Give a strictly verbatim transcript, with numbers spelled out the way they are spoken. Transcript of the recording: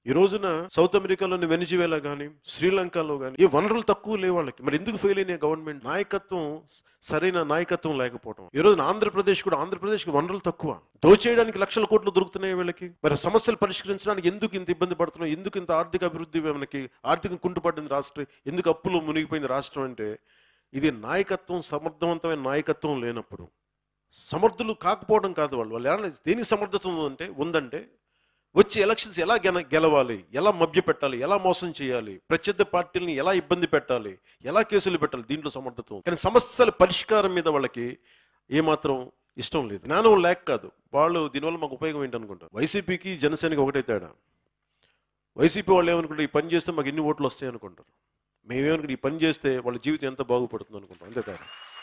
ఈ రోజున సౌత్ అమెరికాలోని వెనిజువేలా కానీ శ్రీలంకలో కానీ ఈ వనరులు తక్కువ లేవు వాళ్ళకి. మరి ఎందుకు ఫెయిల్ అయినాయి గవర్నమెంట్? నాయకత్వం, సరైన నాయకత్వం లేకపోవడం. ఈ రోజున ఆంధ్రప్రదేశ్ కూడా ఆంధ్రప్రదేశ్కి వనరులు తక్కువ, దోచేయడానికి లక్షల కోట్లు దొరుకుతున్నాయి వీళ్ళకి. మరి సమస్యలు పరిష్కరించడానికి ఎందుకు ఇంత ఇబ్బంది పడుతున్నాం? ఎందుకు ఇంత ఆర్థిక అభివృద్ధి మనకి ఆర్థికం కుంటుపడింది రాష్ట్రం? ఎందుకు అప్పులు మునిగిపోయింది రాష్ట్రం అంటే ఇది నాయకత్వం, సమర్థవంతమైన నాయకత్వం లేనప్పుడు. సమర్థులు కాకపోవడం కాదు వాళ్ళు వాళ్ళు ఎలా దేనికి సమర్థత ఉందంటే ఉందంటే వచ్చి ఎలక్షన్స్ ఎలా గెల గెలవాలి, ఎలా మభ్య పెట్టాలి, ఎలా మోసం చేయాలి, ప్రత్యర్థి పార్టీలని ఎలా ఇబ్బంది పెట్టాలి, ఎలా కేసులు పెట్టాలి, దీంట్లో సమర్థత ఉంది. కానీ సమస్యల పరిష్కారం మీద వాళ్ళకి ఏమాత్రం ఇష్టం లేదు. జ్ఞానం లేక కాదు. వాళ్ళు దీనివల్ల మాకు ఉపయోగం ఏంటనుకుంటారు. వైసీపీకి జనసేనకి ఒకటే తేడా. వైసీపీ వాళ్ళు ఏమనుకుంటారు, ఈ పని చేస్తే మాకు ఎన్ని ఓట్లు వస్తాయి అనుకుంటారు. మేమేమనుకుంటే ఈ పని చేస్తే వాళ్ళ జీవితం ఎంత బాగుపడుతుంది అనుకుంటాం, అంతే తేడా.